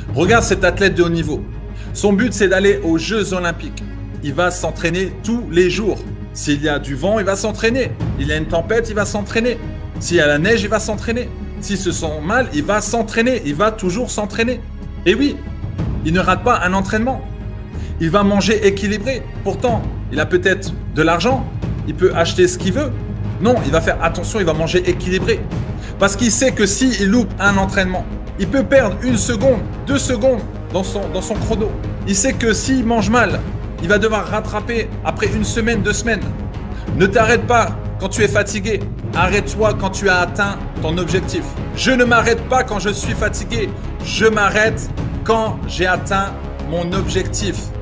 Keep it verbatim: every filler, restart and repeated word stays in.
Regarde cet athlète de haut niveau. Son but, c'est d'aller aux Jeux Olympiques. Il va s'entraîner tous les jours. S'il y a du vent, il va s'entraîner. Il y a une tempête, il va s'entraîner. S'il y a la neige, il va s'entraîner. S'il se sent mal, il va s'entraîner. Il va toujours s'entraîner. Et oui, il ne rate pas un entraînement. Il va manger équilibré. Pourtant, il a peut-être de l'argent. Il peut acheter ce qu'il veut. Non, il va faire attention, il va manger équilibré. Parce qu'il sait que s'il loupe un entraînement, il peut perdre une seconde, deux secondes dans son, dans son chrono. Il sait que s'il mange mal, il va devoir rattraper après une semaine, deux semaines. Ne t'arrête pas quand tu es fatigué. Arrête-toi quand tu as atteint ton objectif. Je ne m'arrête pas quand je suis fatigué. Je m'arrête quand j'ai atteint mon objectif.